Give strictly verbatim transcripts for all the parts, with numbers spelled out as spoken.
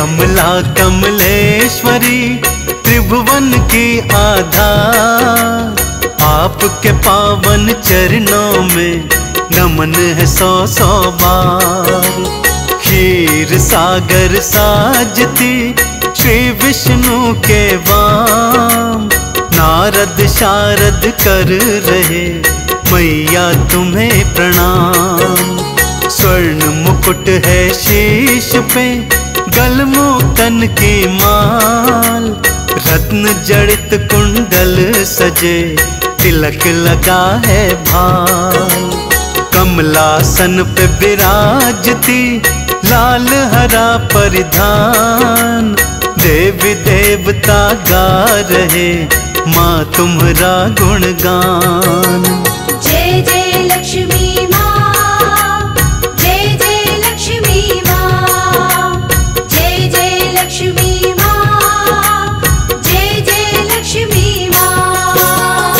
कमला कमलेश्वरी त्रिभुवन की आधार, आपके पावन चरणों में नमन है सौ सौ बार। क्षीर सागर साजती श्री विष्णु के वाम, नारद शारद कर रहे मैया तुम्हें प्रणाम। स्वर्ण मुकुट है शीश पे, गलमोकन की माल, रत्न जड़ित कुंडल सजे, तिलक लगा है भाल। कमलासन पे विराजती लाल हरा परिधान, देवी देवता गा रहे माँ तुम्हारा गुणगान। जय जय लक्ष्मी माँ, जय जय लक्ष्मी माँ, जय जय लक्ष्मी माँ, जय जय लक्ष्मी माँ।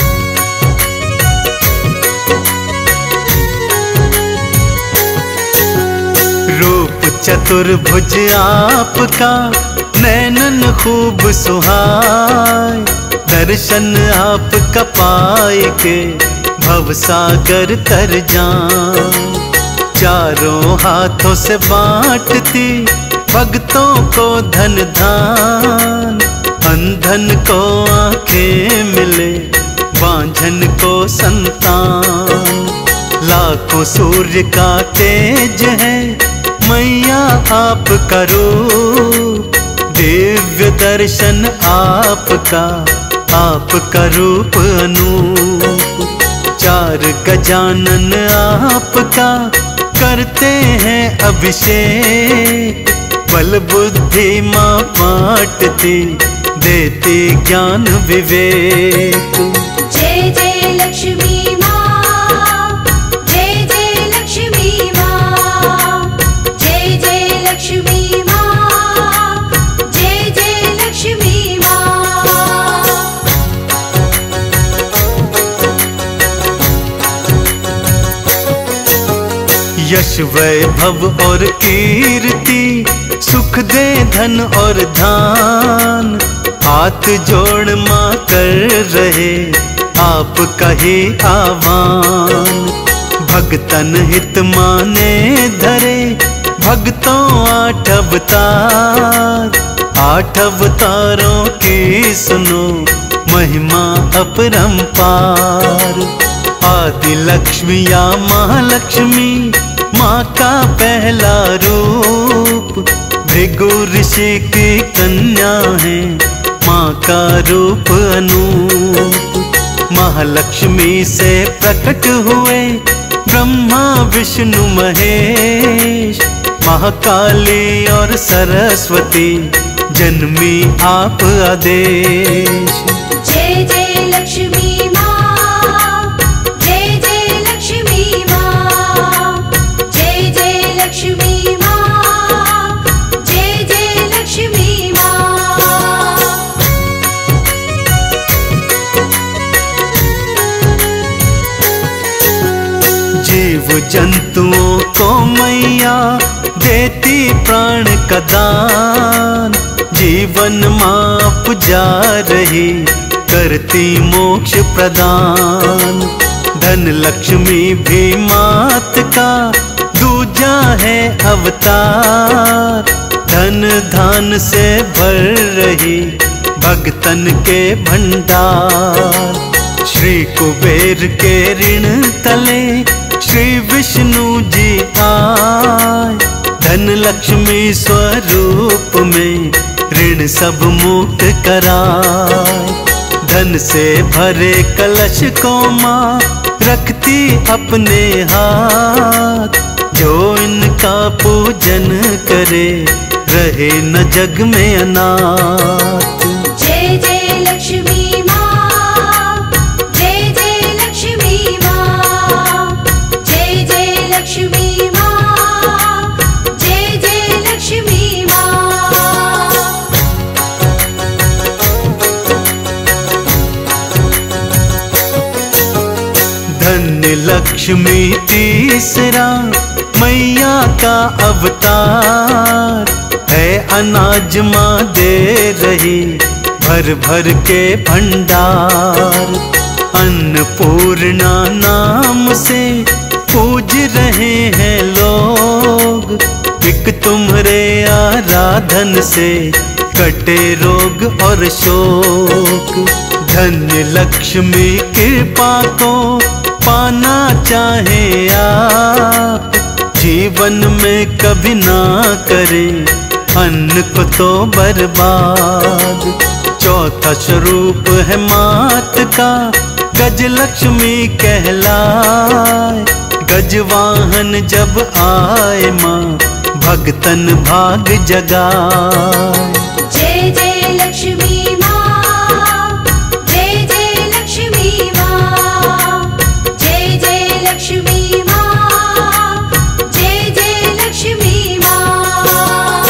रूप चतुर्भुज आपका, नैनन खूब सुहाय, दर्शन आपका पाए के भवसागर तर जाऊं। चारों हाथों से बांटती भक्तों को धन धान, अंधन को आंखें मिले, बांझन को संतान। लाखों सूर्य का तेज है मैया आपका रूप, दिव्य दर्शन आपका, आपका रूप अनूप। चार गजानन आपका करते हैं अभिषेक, बल बुद्धि माँ बांटती देती ज्ञान विवेक। जय जय लक्ष्मी माँ, जय जय लक्ष्मी माँ, जय जय लक्ष्मी माँ, जय जय लक्ष्मी माँ। यश वैभव और कीर्ति, सुख दे धन और धान, हाथ जोड़ माँ कर रहे आपका ही आह्वान। भगतन हित माने धरे भक्तों आठ अवतार, आठ अवतारों की सुनो महिमा अपरंपार। आदि लक्ष्मी या महालक्ष्मी माँ का पहला रूप, भृगु ऋषि की कन्या है माँ का रूप अनूप। महालक्ष्मी से प्रकट हुए ब्रह्मा विष्णु महेश, महाकाली और सरस्वती जन्मी आप आदेश। जय जय लक्ष्मी माँ, जय जय लक्ष्मी माँ, जय जय लक्ष्मी माँ, जय जय लक्ष्मी माँ। जीव जंतुओं को मैया देती प्राण का दान, जीवन माँ पुजा रही करती मोक्ष प्रदान। धन लक्ष्मी भी मात का दूजा है अवतार, धन धान से भर रही भक्तन के भंडार। श्री कुबेर के ऋण तले श्री विष्णु जी आए, धन लक्ष्मी स्वरूप में ऋण सब मुक्त कराए। धन से भरे कलश को माँ रखती अपने हाथ, जो इनका पूजन करे रहे न जग में अनाथ। जय जय लक्ष्मी माँ, जय जय लक्ष्मी माँ, जय जय लक्ष्मी माँ, जय जय लक्ष्मी माँ। धन्य लक्ष्मी तीसरा मैया का अवतार, है अनाज माँ दे रही भर भर के भंडार। अन्नपूर्णा नाम से पूज रहे हैं लोग, एक तुम्हारे आराधन से कटे रोग और शोक। धन्य लक्ष्मी कृपा को पाना चाहे आप, जीवन में कभी ना करें अन्न को तो बर्बाद। चौथा स्वरूप है मात का गज लक्ष्मी कहलाए, गज वाहन जब आए माँ भगतन भाग जगाए। जय जय लक्ष्मी माँ, जय जय लक्ष्मी माँ, जय जय लक्ष्मी माँ, जय जय लक्ष्मी माँ।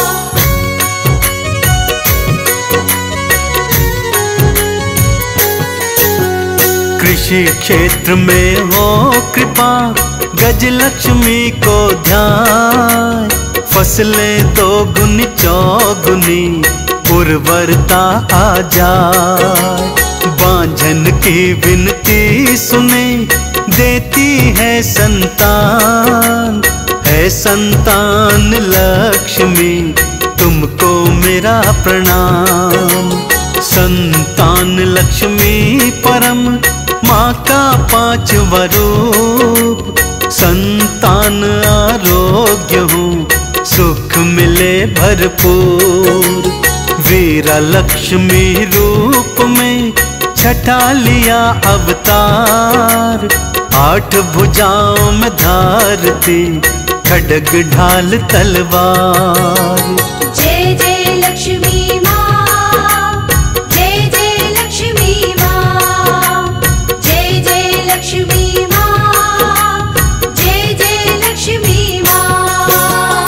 कृषि क्षेत्र में हो कृपा गज लक्ष्मी को ध्यान, फसलें दोगुनी चौगुनी उर्वरता आ जाए। बांझन की विनती सुने देती है संतान, है संतान लक्ष्मी तुमको मेरा प्रणाम। संतान लक्ष्मी परम माँ का पांचवा रूप, संतान आरोग्य हूँ सुख मिले भरपूर। वीरा लक्ष्मी रूप में छठा लिया अवतार, आठ भुजाओं में धारती खड्ग ढाल तलवार। जय जय लक्ष्मी माँ, जय जय लक्ष्मी माँ, जय जय लक्ष्मी माँ, जय जय लक्ष्मी माँ।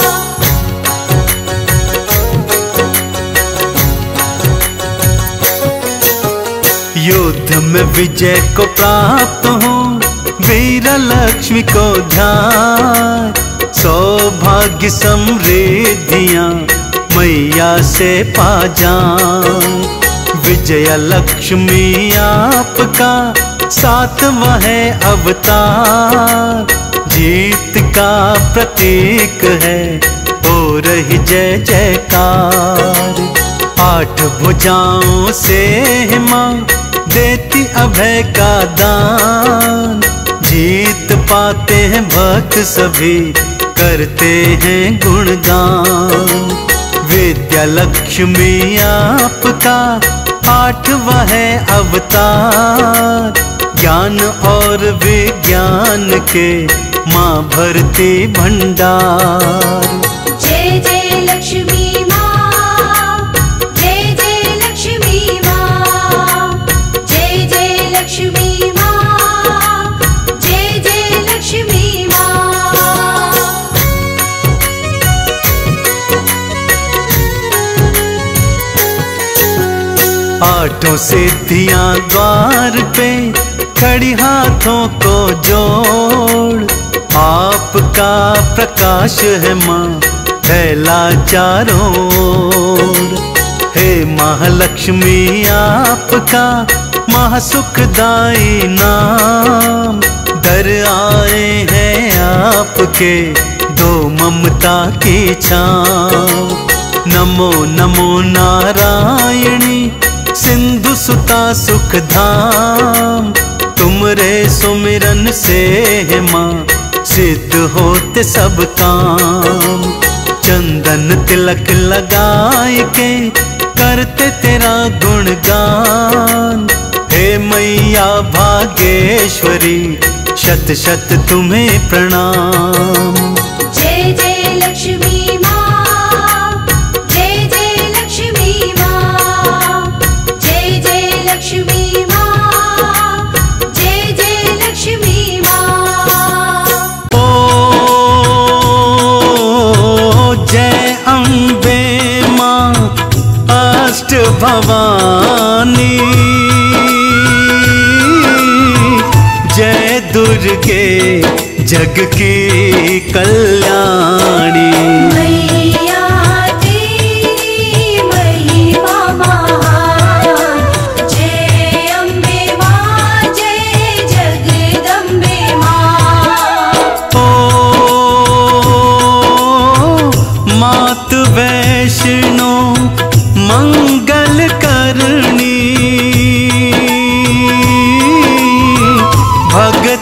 युद्ध में विजय को प्राप्त हो वीर लक्ष्मी को ध्यान, सौभाग्य समृद्धियां मैया से पा जाए। विजय लक्ष्मी आपका सातवां है अवतार, जीत का प्रतीक है हो रही जय जयकार। आठ भुजाओं से माँ देती अभय का दान, जीत पाते हैं भक्त सभी करते हैं गुणगान। विद्या लक्ष्मी आपका आठवां है अवतार, ज्ञान और विज्ञान के माँ भरती भंडार। जय जय लक्ष्मी माँ, जय जय लक्ष्मी माँ, जय जय लक्ष्मी माँ, जय जय लक्ष्मी माँ। आठों सिद्धियां द्वार पे खड़ी हाथों को जोड़, आपका प्रकाश है माँ फैला चारों ओर। हे महालक्ष्मी आपका महासुखदाई नाम, दर आए हैं आपके दो ममता की छाँव। नमो नमो नारायणी सिंधु सुता सुख धाम, तुमरे सुमिरन से है माँ सिद्ध होते सब काम। चंदन तिलक लगाए के करते तेरा गुणगान, हे मैया भागेश्वरी शत शत तुम्हें प्रणाम। जय जय लक्ष्मी माँ, जय जय लक्ष्मी माँ, जय जय लक्ष्मी माँ, जय जय लक्ष्मी माँ। ओ जय अम्बे माँ अष्ट भवानी, जय दुर्गे जग की कल्याणी। मैया तेरी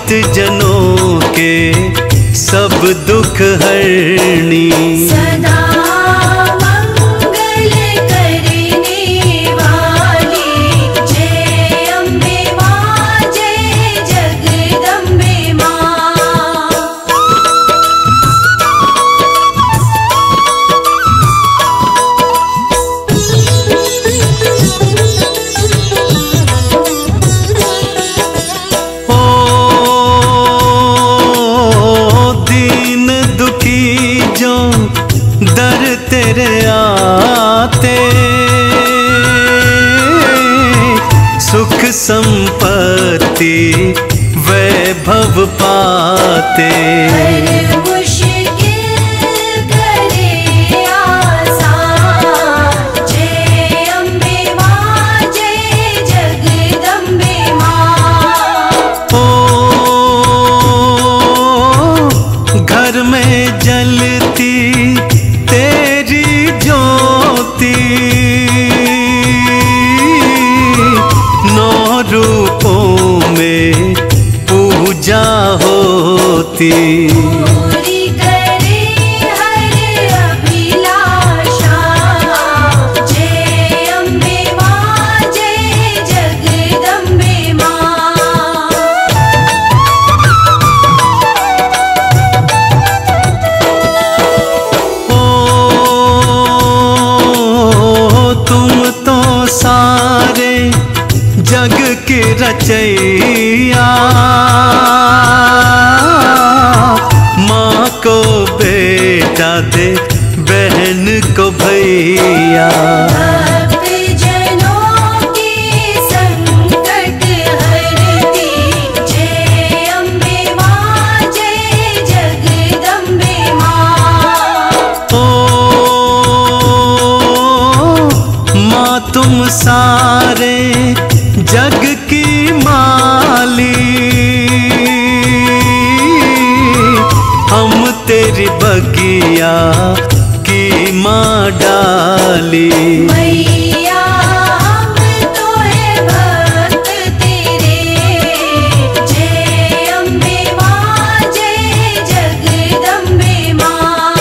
भक्त जनों के सब दुख हरनी। सदा मंगल करने वाली जय अम्बे माँ, जय जगदम्बे माँ। दर तेरे आते सुख संपत्ति वैभव पाते। हर मुश्किल करे आसान जय अम्बे माँ, जय जगदम्बे माँ। ओ घर में जलती तेरी ज्योति, नौ रूपों में पूजा होती। पूरी करे हर अभिलाषा जय अम्बे माँ, जय जगदम्बे माँ। सारे जग की रचैया, माँ को बेटा दे, बहन को भैया। भक्त जनों के संकट हरती जय अम्बे माँ, जय जगदम्बे माँ। तुम सारे जग की माली, हम तेरी बगिया की माँ डाली। मैया हम तो है भक्त तेरे जय अम्बे माँ, जय जगदम्बे माँ।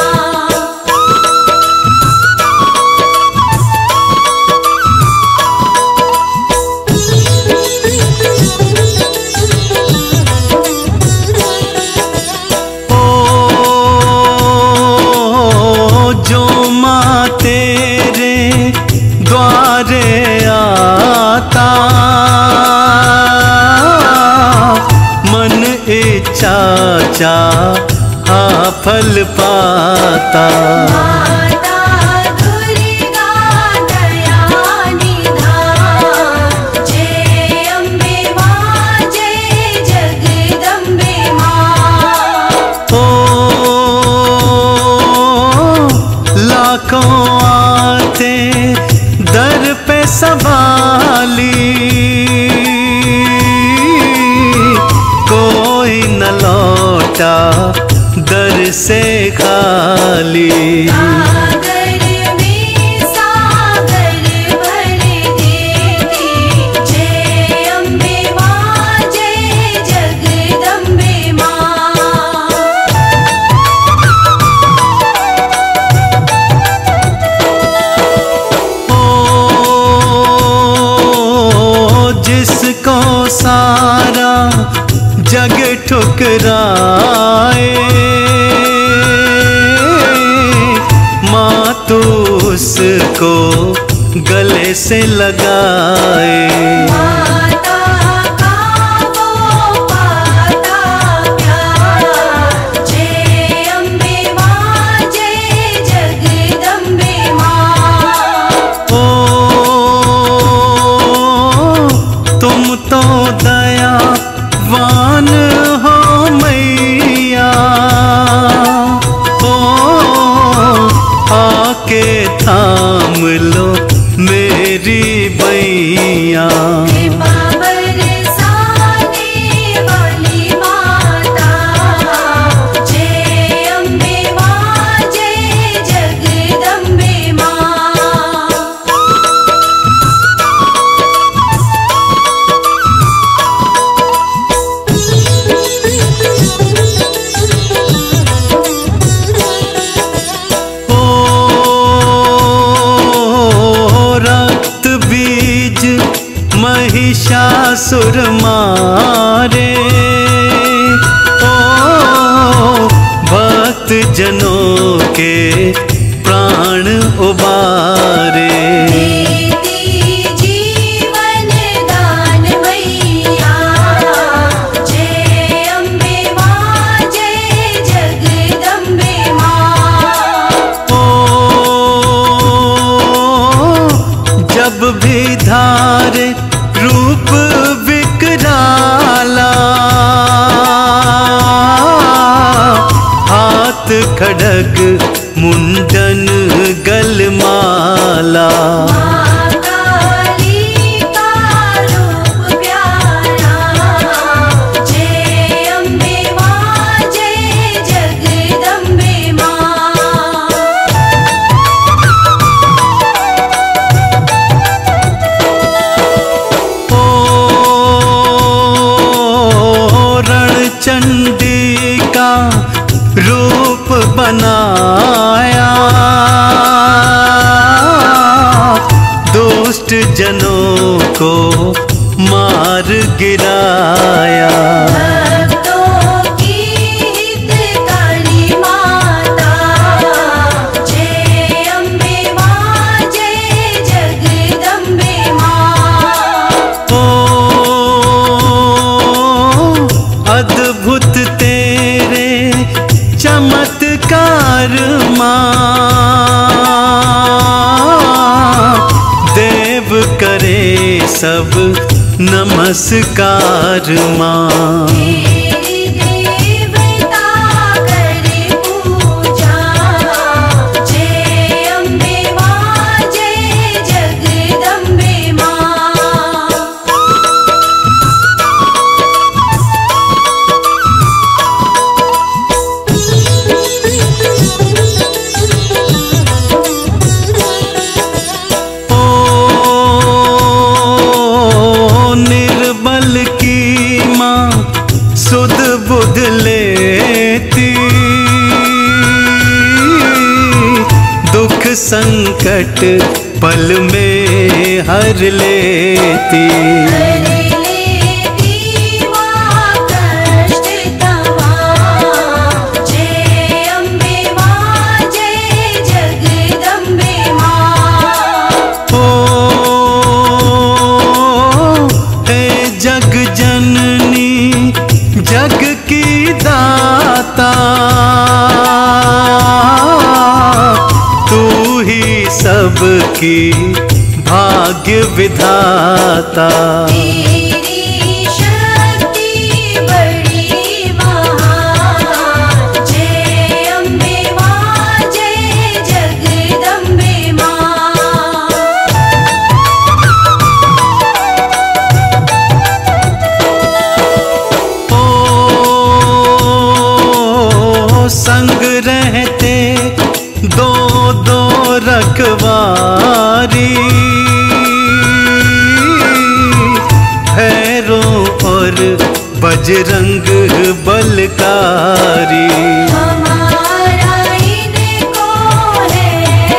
तेरे द्वारे आता मन इच्छा चाहा फल पाता। माता दुर्गा दया निधान जय अम्बे माँ, जय जगदम्बे माँ। ओ लाखों आते दर पे सवाली, कोई न लौटा दर से खाली। सागर में सागर भर देती जय अम्बे माँ, जय जगदम्बे माँ। जिसको सारा जग ठुकराए, माँ तू उसको गले से लगाए। माता का वो पाता प्यार जय अम्बे माँ, जय जगदम्बे माँ। ओ तुम तो दयावान हो मैया, ओ आके थाम लो मेरी बैया। जनों के प्राण उबारे। देती जीवन दान मैया, जय अम्बे माँ, जय जगदम्बे माँ। ओ जब भी धारे रूप विकराला, हाथ खड़ग मुंडन गलमाला। माँ काली का रूप प्यारा, जय अम्बे माँ, जय जगदम्बे माँ। ओ रणचंडी का रूप बनाया, दुष्ट जनों को मार गिराया। भक्तों की हितकारी माता, जय अम्बे माँ, जय जगदम्बे माँ। ओ अद्भुत तेरे चमत्कार माँ, देव करे सब नमस्कार माँ। तेरी देवता करे पूजा, जय अम्बे माँ, जय जगदम्बे माँ। ओ निर्बल की माँ सुध बुध लेती, दुख संकट पल में हर लेती। हर लेती माँ कष्ट तमाम, जय अम्बे माँ, जय जगदम्बे माँ। ओ हे जग जननी जग की दाता, तू ही सबकी भाग्य विधाता। तेरी शक्ति बड़ी महान, जय अम्बे माँ, जय जगदम्बे माँ। ओ संग रहते दो दो रखवारी, भैरों और बजरंग बलकारी। हमारा इनको है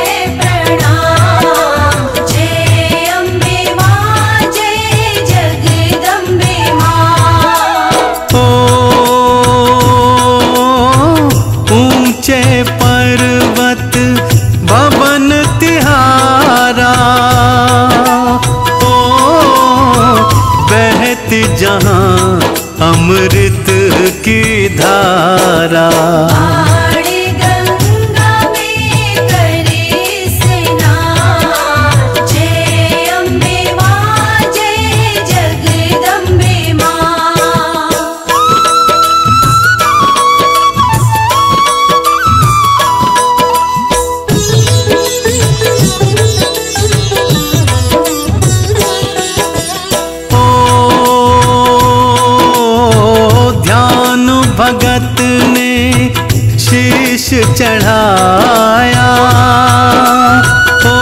प्रणाम, जय अम्बे माँ, जय जगदम्बे माँ। ओ ऊंचे पर्वत भवन तिहारा, ओ बहती जहां अमृत की धारा। बाण गंगा में करे स्नान, जय अम्बे माँ, जय जगदम्बे माँ। ओ ध्यान भगत ने शीश चढ़ाया, ओ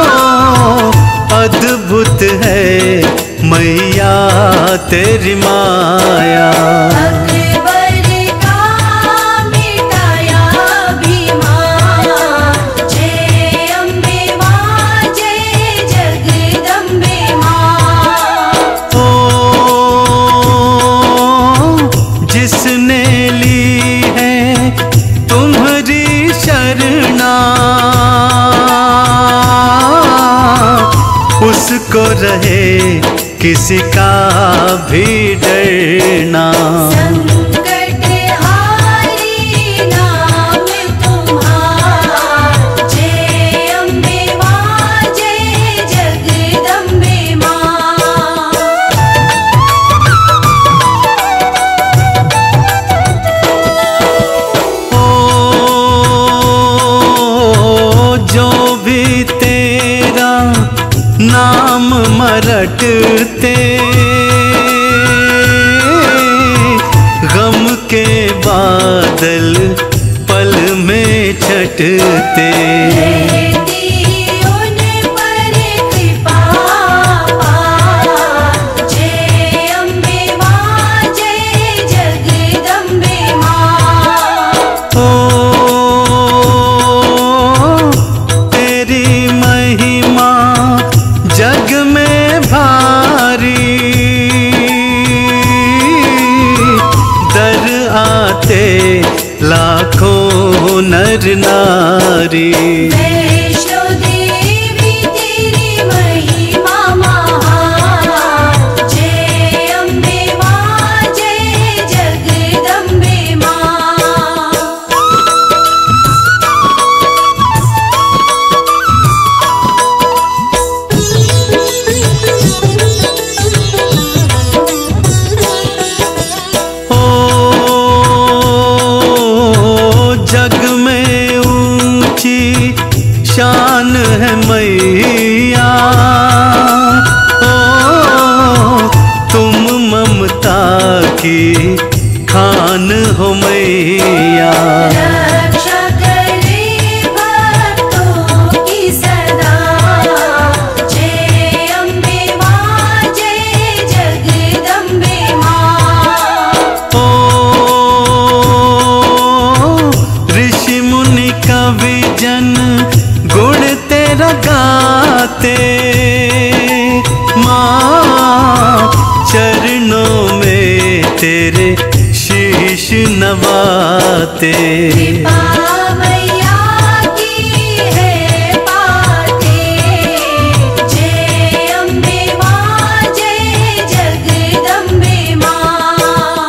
अद्भुत है मैया तेरी माया। अकबर का मिटाया अभिमान, जय अम्बे माँ, जय जगदम्बे माँ। ओ जिसने ली है तुम्हारी चरना, उसको रहे किसी का भी डरना। संकट हारी नाम तुम्हारा, जय अम्बे मां जय जगदम्बे मां। ओ जो भी तेरा नाम मरटते, गम के बादल पल में छटते। रहती उन पर कृपा पार, जय अम्बे मां जय जगदम्बे मां। ओ तेरी महिमा जग में भारी, दर आते लाखों नर नारी। वैष्णो देवी तेरी महिमा महान, जय अम्बे मां जय जगदम्बे मां। जग में ऊंची शान है मैया, ओ तुम ममता की खान हो मैया। रक्षा करे भक्तों की सदा, जय अम्बे मां जय जगदम्बे मां। ओ ऋषि मुनि कवि जन गुण तेरा गाते, माँ चरणों में तेरे शीश नवाते। कृपा मैया की है पाते, जय अम्बे मां जय जगदम्बे मां।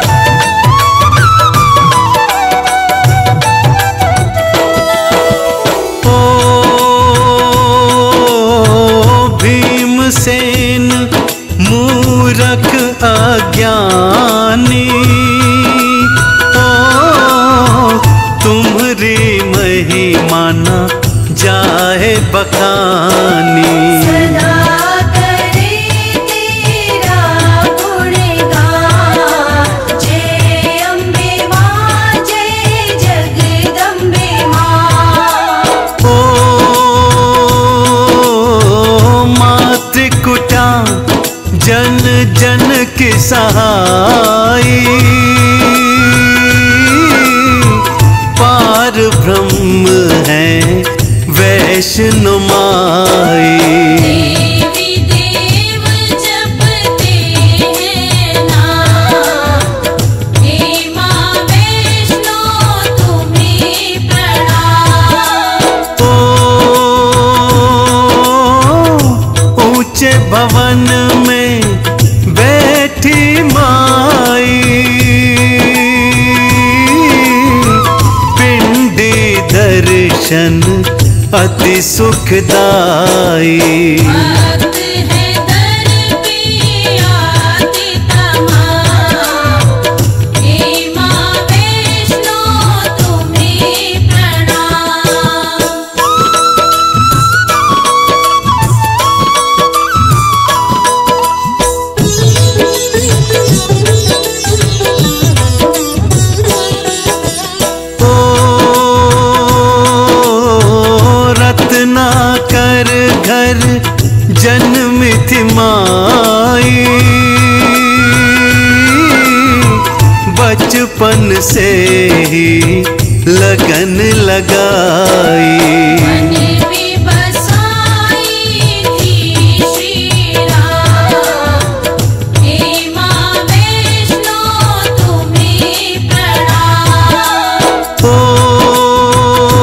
ओ भीमसेन मूरख अज्ञानी, ओ तुम्हारी महिमा न जाए बखानी। सदा करे तेरा गुणगान, जय अम्बे मां जय जगदम्बे मां। ओ मातृकुटा जन जन की सहाई, पार ब्रह्म है वैष्णो माई। देवी देव जपते हैं नाम, हे मां वैष्णो तुम्हें प्रणाम। ओ ऊंचे भवन में बैठी माई, पिंडी दर्शन अति सुखदाई। भक्त है दर पे आते तमाम, हे मां वैष्णो तुम्हें प्रणाम। रत्नाकर घर जन्मी थी माई, बचपन से ही लगन लगाई। मन में बसाई थी श्री राम, हे मां वैष्णो तुम्हें प्रणाम। ओ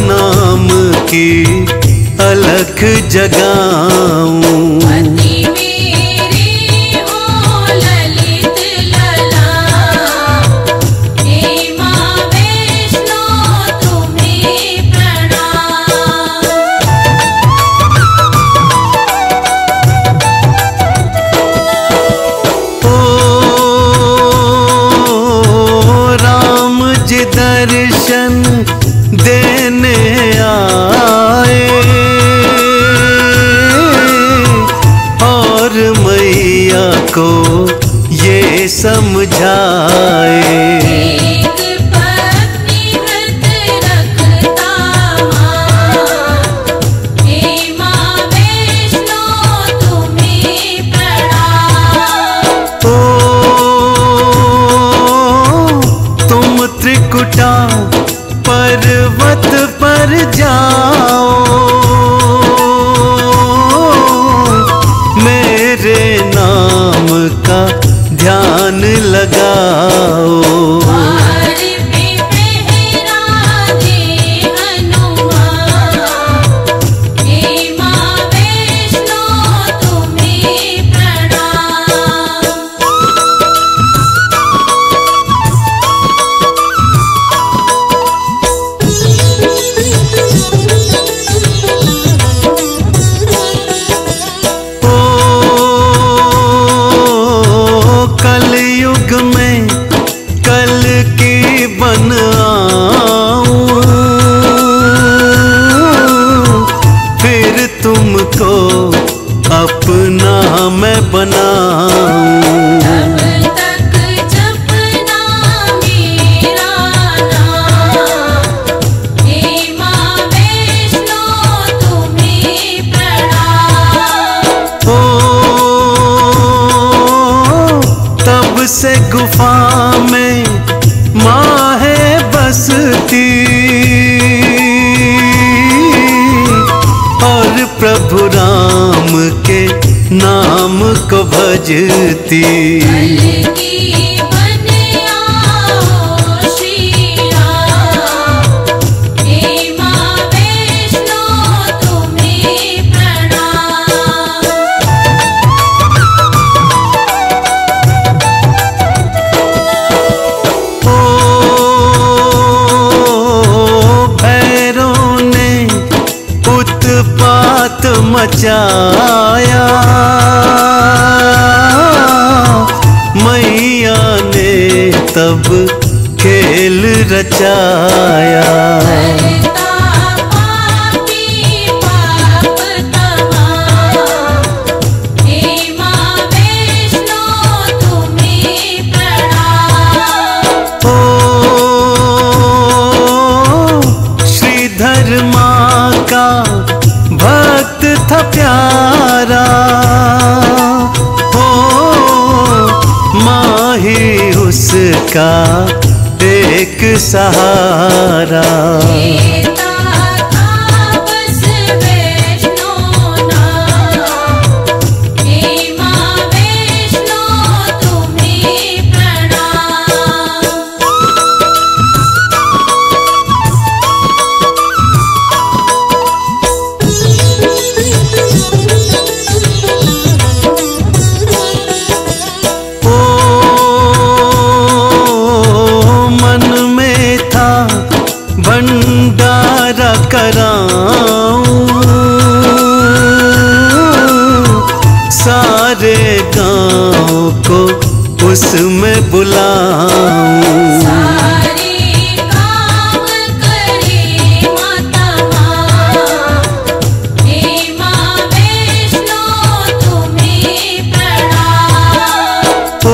नाम की अलख जगाऊं। पति मेरे हो ललित लला, हे माँ वैष्णो तुम्हें प्रणाम। ओ राम जी दर्शन देने आए और मैया को ये समझाए। एक पत्नी व्रत रखता माँ, हे माँ वैष्णो तुम्हें प्रणाम। ओ तुम त्रिकुटा पर्वत पर जाओ, मेरे नाम का ध्यान लगाओ। द्वार पे पहरा दे हनुमान, हे माँ वैष्णो तुम्हें प्रणाम। ओ कलयुग में कल की बन आऊं, फिर तुमको अपना मैं बनाऊं। तब तक जपना मेरा नाम, हे माँ वैष्णो तुम्हें प्रणाम। ओ तब से गुफा में माँ है बसती और प्रभु राम के नाम को भजती। कल की बन आओ श्री राम, हे माँ वैष्णो तुम्हें प्रणाम। ओ भैरों ने उत्पात मचाया, मैया ने तब खेल रचाया। करता पापी पाप तमाम, हे माँ वैष्णो तुम्हें प्रणाम। ओ श्रीधर माँ का भक्त था प्यारा, ओ माँ ही उसका एक सहारा। देता था बस वैष्णो नाम, हे माँ वैष्णो तुम्हें प्रणाम। ओ मन में था भंडारा कराऊं, सारे गांव को उसमें बुलाऊं। सारे गाँव करे माता माँ, हे माँ वैष्णो तुम्हें प्रणाम।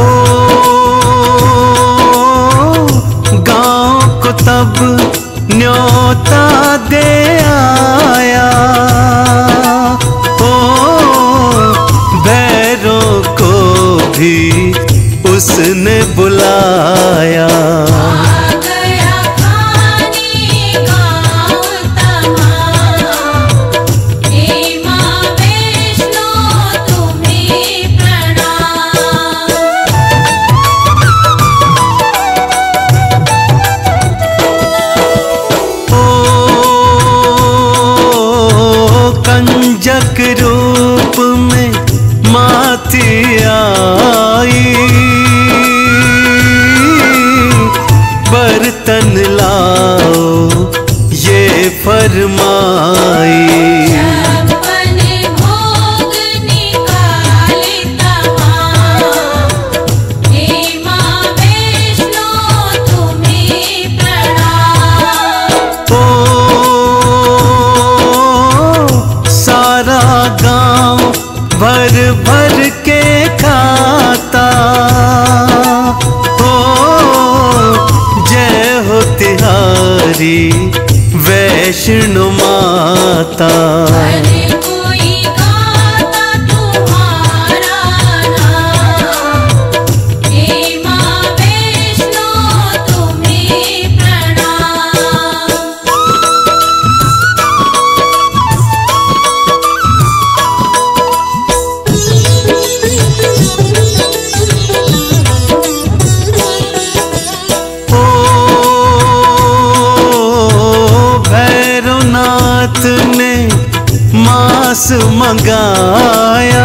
ओ गांव को तब न्योता दे आया, ओ भैरों को भी उसने बुलाया। फरमाई। छप्पन भोग निकाले तमाम, हे माँ वैष्णो तुम्हें प्रणाम। ओ सारा गांव भर भर के खाता, ओ जय हो तिहारी वैष्णो माता। हर कोई गाता तुम्हारा नाम, हे माँ वैष्णो तुम्हें प्रणाम। ओ भैरवनाथ ने मांस मंगाया,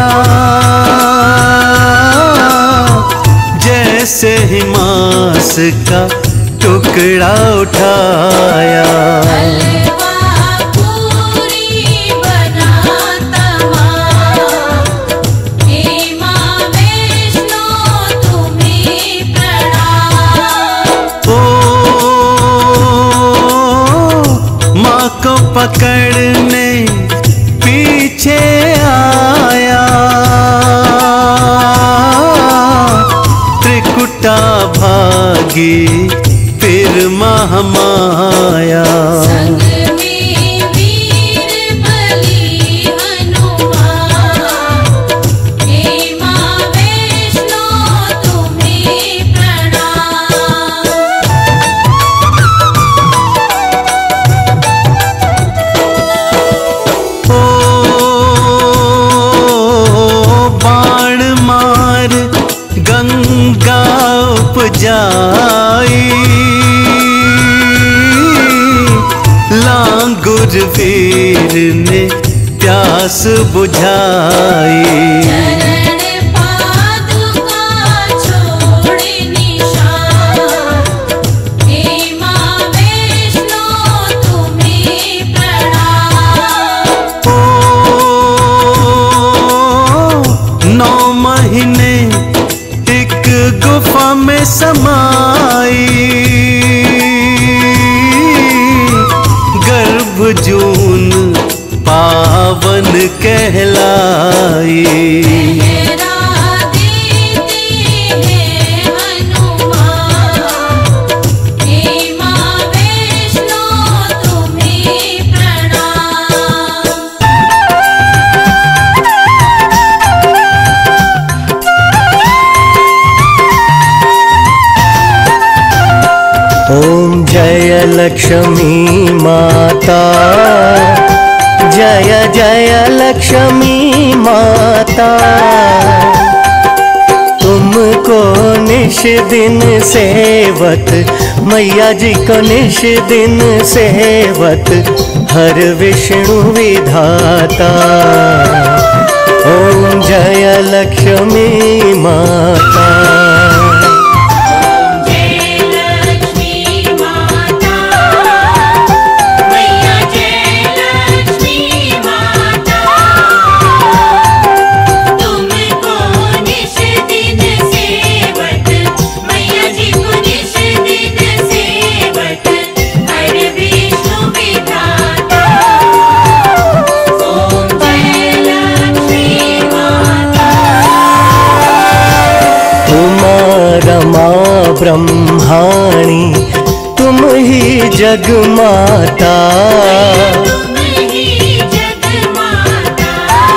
जैसे ही मांस का टुकड़ा उठाया। हलवा पूरी बनाता माँ, हे माँ वैष्णो तुम्हें प्रणाम। ओ माँ को पकड़ने पीछे आया, त्रिकुटा भागी फिर महामाया। संग में वीर बलि हनुमान, हे माँ वैष्णो तुम्हें प्रणाम। ओ बाण मार गंगा उपजाई, लांगुर वीर ने प्यास बुझाई। चरण पादुका छोड़े निशान, हे माँ वैष्णो तुम्हें प्रणाम। ओ नौ महीने एक गुफा में समाई, गर्भ जून पावन कहलाई। पहरा देते हैं हनुमान, हे माँ वैष्णो तुम्हें प्रणाम। ओम जय लक्ष्मी माता, जय जय लक्ष्मी माता। तुमको निश दिन सेवत, मैया जी को निश दिन सेवत, हर विष्णु विधाता। ओम जय लक्ष्मी माता। जय लक्ष्मी माता, मैया जय लक्ष्मी माता। तुमको निश दिन सेवत, मैया जी को निश दिन सेवत, हर विष्णु विधाता। ओम जय लक्ष्मी माता। उमा रमा ब्रह्माणी तुम ही जग माता। तुम ही जग माता।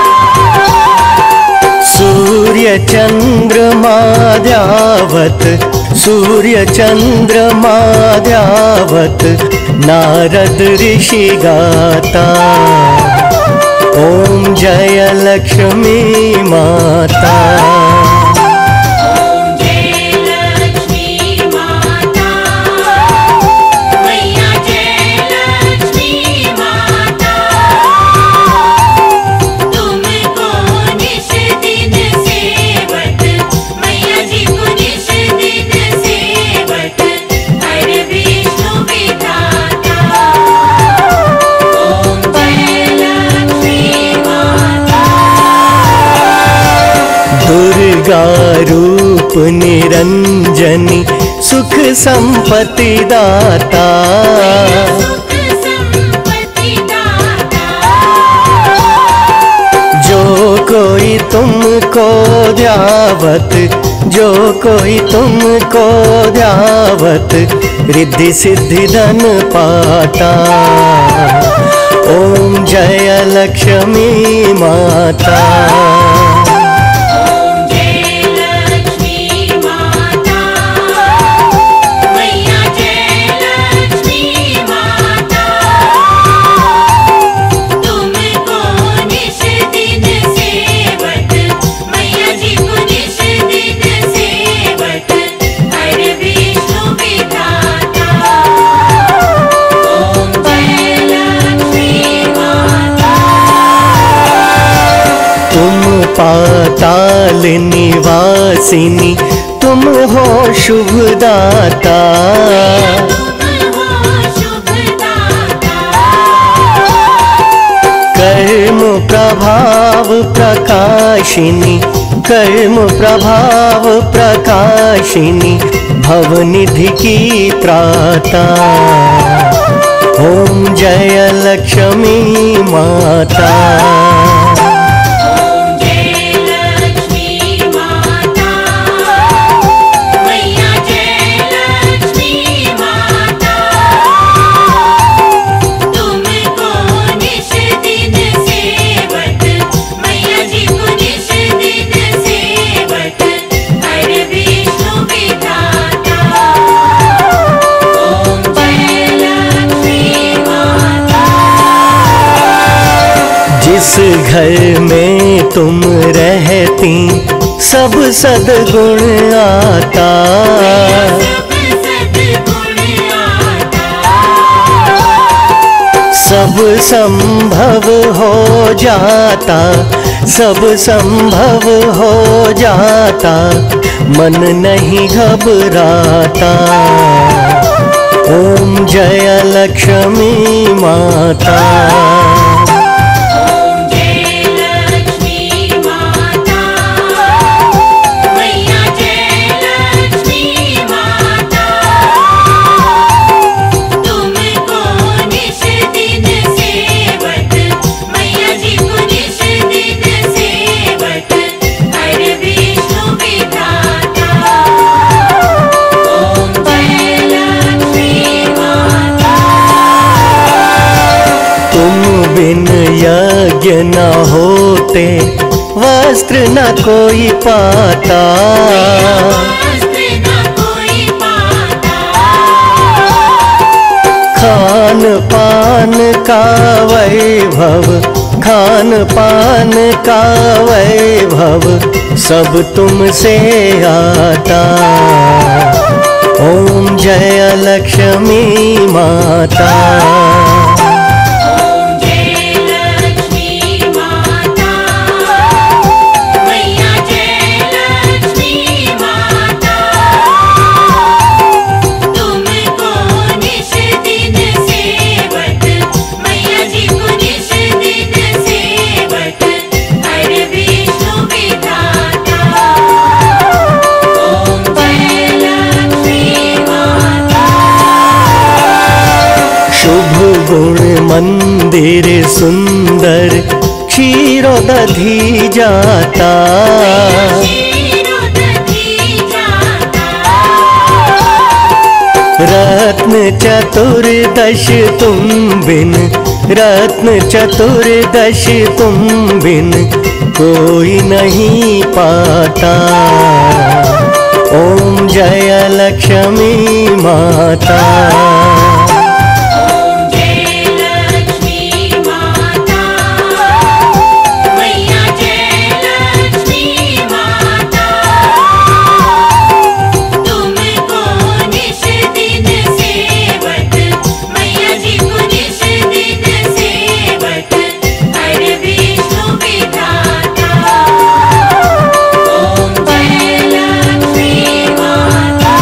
सूर्य चंद्रमा द्यावत, सूर्य चंद्रमा द्यावत, नारद ऋषि गाता। ओम जय लक्ष्मी माता। ओम जय लक्ष्मी माता, मैया जय लक्ष्मी माता। तुमको निश दिन सेवत, मैया जी को निश दिन सेवत, हर विष्णु विधाता। निरंजनी सुख संपत्ति दाता। सुख संपत्ति दाता। जो कोई तुमको ध्यावत, जो कोई तुमको ध्यावत, रिद्धि सिद्धि धन पाता। ओम जय लक्ष्मी माता। ओम जय लक्ष्मी माता। मैया जय लक्ष्मी माता। तुमको निश दिन सेवत, मैया जी को निश दिन सेवत, हर विष्णु विधाता। ओम जय लक्ष्मी माता। तुम पाताल निवासिनी, तुम हो शुभदाता। तुम हो शुभदाता। कर्म प्रभाव प्रकाशिनी, कर्म प्रभाव प्रकाशिनी, भवनिधि की त्राता। ओम जय लक्ष्मी माता। ओम जय लक्ष्मी माता। मैया जय लक्ष्मी माता। तुमको निश दिन सेवत, मैया जी को निश दिन सेवत, हर विष्णु विधाता। ओम जय लक्ष्मी माता। जिस घर में तुम रहती, सब सद्गुण आता। सब सद्गुण आता। सब संभव हो जाता, सब संभव हो जाता, मन नहीं घबराता। ओम जय लक्ष्मी माता। ओम जय लक्ष्मी माता। मैया जय लक्ष्मी माता। तुमको निश दिन सेवत, मैया जी को निश दिन सेवत, हर विष्णु विधाता। ओम जय लक्ष्मी माता। तुम बिन यज्ञ न होते, वस्त्र न कोई पाता। वस्त्र न कोई पाता। खान पान का वैभव, खान पान का वैभव, सब तुमसे आता। ओम जय लक्ष्मी माता। ओम जय लक्ष्मी माता। मैया जय लक्ष्मी माता। तुमको निश दिन सेवत, मैया जी को निश दिन सेवत, हर विष्णु विधाता। ओम जय लक्ष्मी माता। शुभ गुण मंदिर सुंदर, क्षीरोदधि जाता। क्षीरोदधि जाता। रत्न चतुर्दश तुम बिन, रत्न चतुर्दश तुम बिन, कोई नहीं पाता। ओम जय लक्ष्मी माता। ओम जय लक्ष्मी माता। मैया जय लक्ष्मी माता। तुमको निश दिन सेवत, मैया जी को निश दिन सेवत, हर विष्णु विधाता। ओम जय लक्ष्मी माता।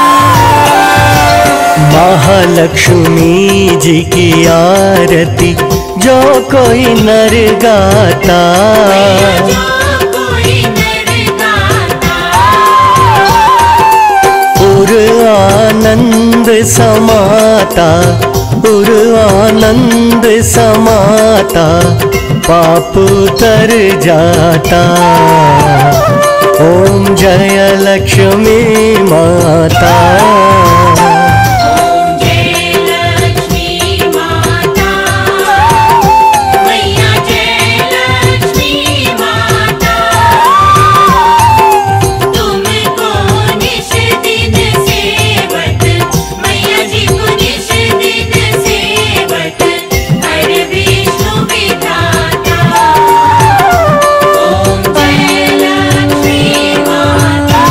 महालक्ष्मी जी की आरती जो कोई नर गाता। जो कोई नर गाता। समाता उर आनंद समाता पाप तर जाता। ओम जय लक्ष्मी माता। ओम जय लक्ष्मी माता, मैया जय लक्ष्मी माता, तुमको निश दिन सेवत, मैया जी को निश दिन सेवत, हर विष्णु विधाता। ओम जय लक्ष्मी माता।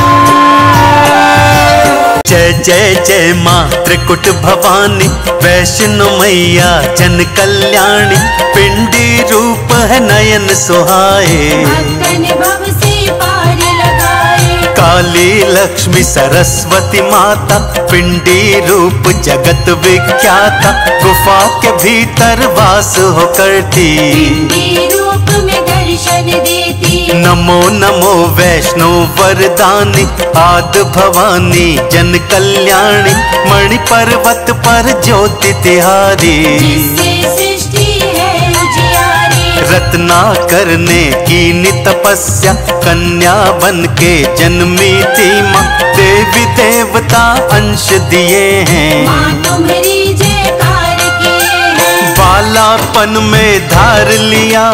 जय जय जय माँ त्रिकुट भवानी, वैष्णो मैया जन कल्याणी, पिंडी रूप है नयन सुहाए, भक्तन भव से पार लगाए। काली लक्ष्मी सरस्वती माता, पिंडी रूप जगत विख्याता, गुफा के भीतर वास हो करती, पिंडी रूप में दर्शन देती। नमो नमो वैष्णो वरदानी, आद भवानी जन कल्याणी, मणि पर्वत पर ज्योति तिहारी, जिससे सृष्टि है उजियारी। रत्नाकर ने की तपस्या, कन्या बन के जन्मी थी माँ, देवी देवता अंश दिए हैं, माँ तुम्हारी जयकार किए हैं। बालापन में धार लिया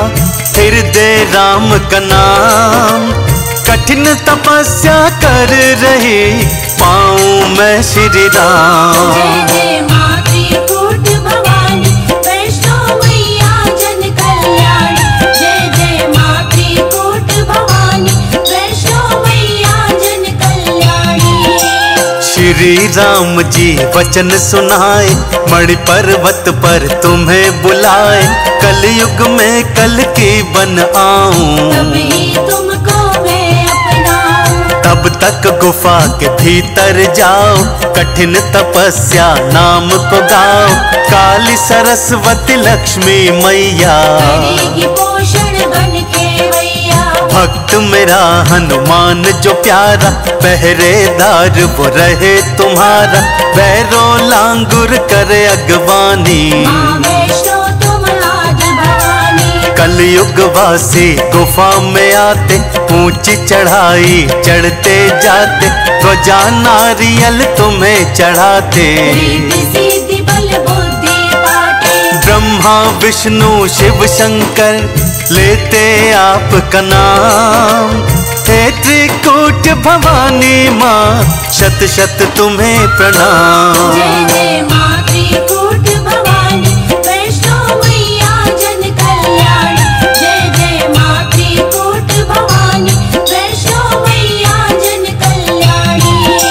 हृदय राम का नाम, कठिन तपस्या कर रही पाऊं मैं श्री राम। जय जय माँ त्रिकुट भवानी, वैष्णो मैया जन कल्याणी। जय जय माँ त्रिकुट भवानी, वैष्णो मैया जन कल्याणी। श्री राम जी वचन सुनाए, मणि पर्वत पर तुम्हें बुलाए, कलयुग में कल की बन आऊं, तब ही तुमको मैं अपनाऊं। तब तक गुफा के भीतर जाओ, कठिन तपस्या नाम को गाओ, काली सरस्वती लक्ष्मी मैया, करेगी पोषण बन के मैया। भक्त मेरा हनुमान जो प्यारा, पहरेदार वो रहे तुम्हारा, बैरो लांगुर करे अगवानी, माँ वैष्णो तुम आदि भवानी। कलयुग वासी गुफा में आते, ऊंची चढ़ाई चढ़ते जाते, ध्वजा नारियल तुम्हें चढ़ाते, रिद्धि सिद्धि बल बुद्धि पाटे। ब्रह्मा विष्णु शिव शंकर लेते आपका नाम, हे त्रिकूट भवानी माँ शत शत तुम्हें प्रणाम। जय जय माँ त्रिकुट भवानी, वैष्णो मैया जन कल्याणी। जय जय माँ त्रिकुट भवानी, वैष्णो मैया जन कल्याणी।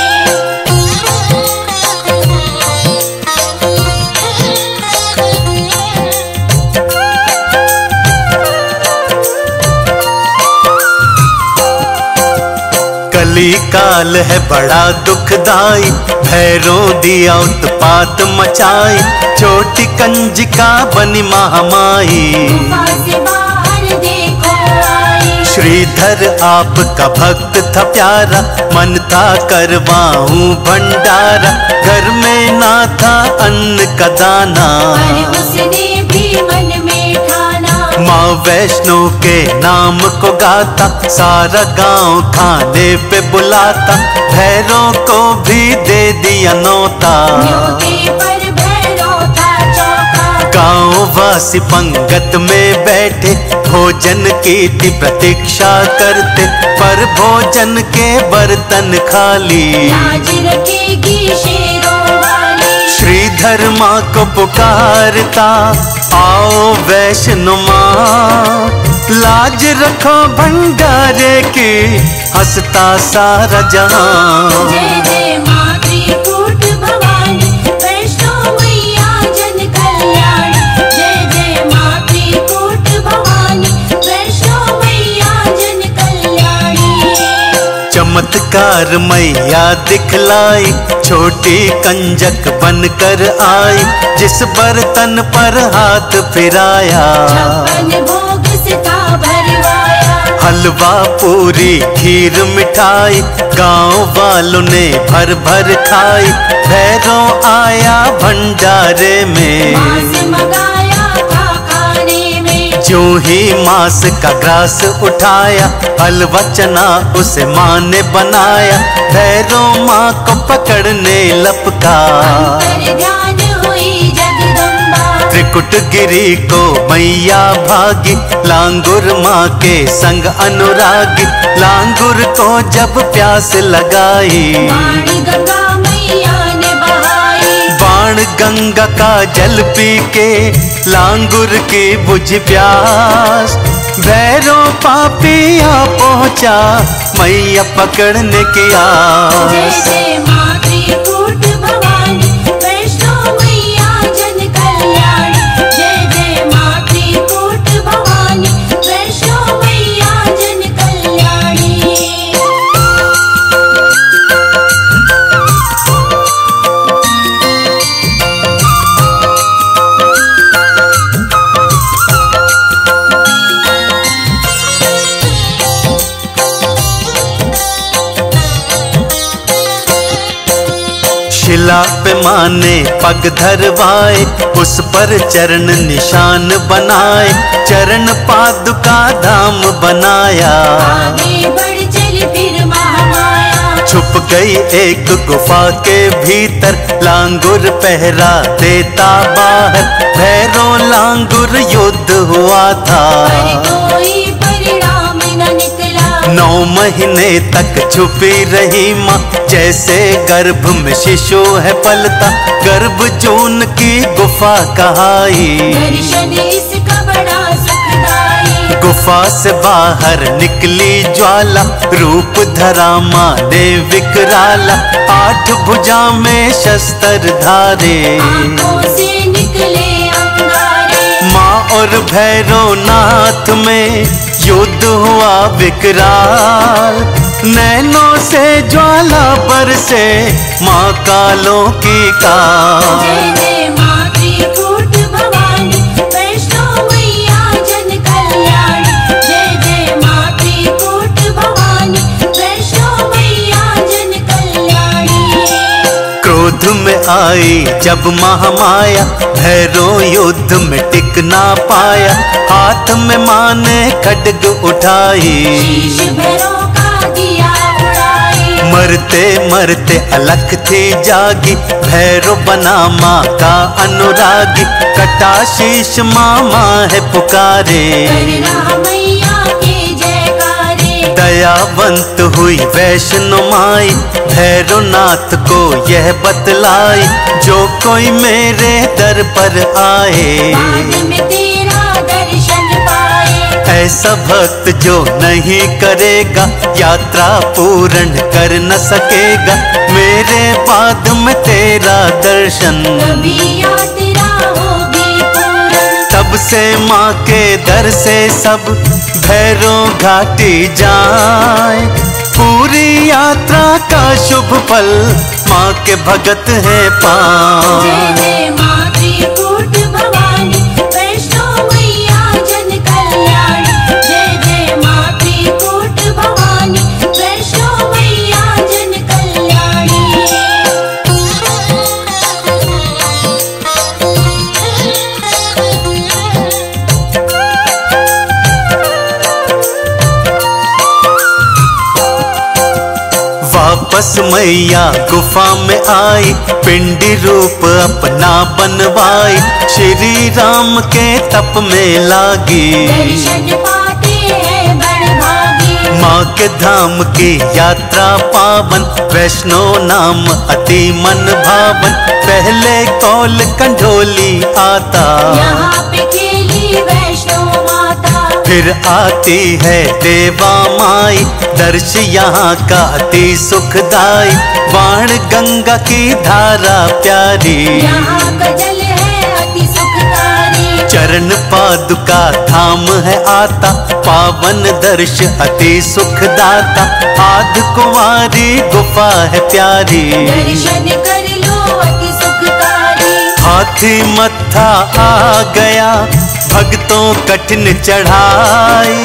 कली काल है बड़ा दुखदाई, भैरों दिया उत्पात मचाई, छोटी कंजिका बनी महामाई, गुफा से बाहर देखो आई। श्रीधर आपका भक्त था प्यारा, मन था करवाऊं भंडारा, घर में ना था अन्न का दाना, पर उसने भी मन में ठाना। माँ वैष्णो के नाम को गाता, सारा गांव खाने पे बुलाता, भैरों को भी दे दिया नौता, न्योते पर भैरव था चौका। गांव वासी पंगत में बैठे, भोजन की थी प्रतीक्षा करते, पर भोजन के बर्तन खाली, लाज रखेगी शेरों वाली। श्रीधर माँ को पुकारता, आओ वैष्णो माँ, लाज रखो भंडारे की, हंसता सारा जहां। जय जय माँ त्रिकुट भवानी, वैष्णो मैया जन कल्याणी। जय जय माँ त्रिकुट भवानी, वैष्णो मैया जन कल्याणी। चमत्कार मैया दिखलाई, छोटी कंजक बनकर आई, जिस बर्तन पर हाथ फिराया, छप्पन भोग से था भरवाया। हलवा पूरी खीर मिठाई गांव वालों ने भर भर खाई। भैरव आया भंडारे में, मांस मंगाया था खाने में। जो ही मांस का ग्रास उठाया, हलवा चना उसे माँ ने बनाया। भैरव माँ को पकड़ने लपका, अंतर ध्यान हुई जगदम्बा। त्रिकुट गिरी को मैया भागी, लांगुर माँ के संग अनुरागी। लांगुर को जब प्यास लगाई, वाणी गंगा मैया ने बहाई। बाण गंगा का जल पी के लांगुर की बुझ प्यास। भैरव पापिया पहुँचा मैया पकड़ने की जय आस। जय माँ त्रिकूट भवानी, वैष्णो मैया जन कल्याणी। जय जय माँ त्रिकूट भवानी, वैष्णो मैया जन कल्याणी। शिला पे माँ ने पग धरवाए, उस पर चरण निशान बनाए। चरण पादुका धाम बनाया, आगे बढ़ चली फिर महामाया। छुप गई एक गुफा के भीतर, लांगुर पहरा देता बाहर। भैरव लांगुर युद्ध हुआ था, पर कोई परिणाम न निकला। नौ महीने तक छुपी रही माँ, जैसे गर्भ में शिशु है पलता। गर्भ जून की गुफा कहाई, दर्शन इसका बड़ा सुखदाई। गुफा से बाहर निकली ज्वाला, रूप धरा माँ ने विकराला। आठ भुजा में शस्त्र धारे, आंखों से निकले अंगारे। माँ और भैरव नाथ में युद्ध हुआ विकराल। नैनों से ज्वाला बरसे माँ कालों की काल। जय जय माँ त्रिकूट भवानी, वैष्णो मैया जन कल्याणी। जय जय माँ त्रिकूट भवानी, वैष्णो मैया जन कल्याणी। क्रोध में आई जब महामाया, भैरव युद्ध में टिक ना पाया। हाथ में माँ ने खड्ग उठाई, शीश भैरव का दिया उड़ाई। मरते मरते अलख थी जागी। भैरव बना माँ का अनुरागी, कटा शीश माँ माँ है पुकारे। करना मैया के जयकारे। दयावंत हुई वैष्णो माई, भैरव नाथ को यह बतलाई। जो कोई मेरे दर पर आए, बाद में तेरा दर्शन पाए। ऐसा भक्त जो नहीं करेगा, यात्रा पूर्ण कर न सकेगा। मेरे बाद में तेरा दर्शन, कभी यात्रा होगी पूर्ण। तब से माँ के दर से सब भैरव घाटी जाए। पूरी यात्रा का शुभ फल माँ के भगत है पाए। जय जय माँ त्रिकूट भवानी, वैष्णो मैया जन कल्याणी। जय जय माँ त्रिकूट भवानी, वैष्णो मैया जन कल्याणी। वापस मैया गुफा में आई, पिंडी रूप अपना बनवाई। श्री राम के तप में लागी, दर्शन पाते हैं बड़ भागी। माँ के धाम की यात्रा पावन। वैष्णो नाम अति मन भावन, पहले कौल कंढोली आता। यहाँ पे खेली वैष्णो माता, फिर आती है देवा माई। दर्श यहाँ का अति सुखदाई, बाण गंगा की धारा प्यारी। यहाँ का जल है अति सुखकारी। चरण पादुका धाम है आता, पावन दर्श अति सुखदाता। आध कुंवारी गुफा है प्यारी, दर्शन कर लो अति सुखकारी। हाथी मत्था आ गया, भक्तों कठिन चढ़ाई।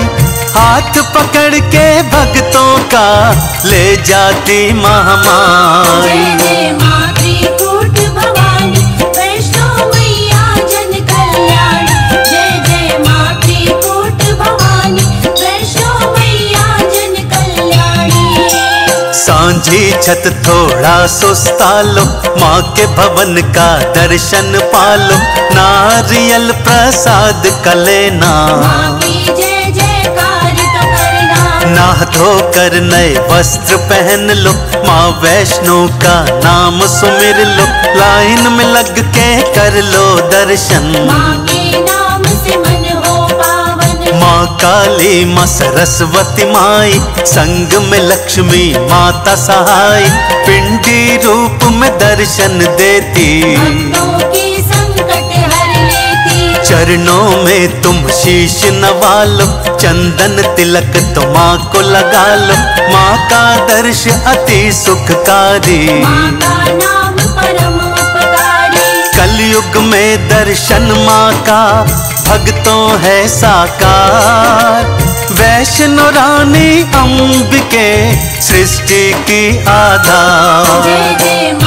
हाथ पकड़ के भक्तों का ले जाती महामाई। जय जय माँ त्रिकूट भवानी वैष्णो मैया जन कल्याणी। जय जय माँ त्रिकूट भवानी वैष्णो मैया जन कल्याणी। सांझी छत थोड़ा सुस्ता लो, माँ के भवन का दर्शन पालो। नारियल प्रसाद का लेना, माँ की जय जयकार तो करना। नाह धोकर नए वस्त्र पहन लो, माँ वैष्णो का नाम सुमिर लो। लाइन में लग के कर लो दर्शन, माँ के नाम से मन हो पावन। माँ काली माँ सरस्वती माई, संग में लक्ष्मी माता सहाय। पिंडी रूप में दर्शन देती, भक्तों के संकट हर लेती। चरणों में तुम शीश नवा लो, चंदन तिलक तो माँ को लगा लो। माँ का दर्श अति सुखकारी, माँ का नाम परम उपकारी। कलयुग में दर्शन माँ का भक्तों है साकार। वैष्णो रानी अंबिके सृष्टि की आधार। जय जय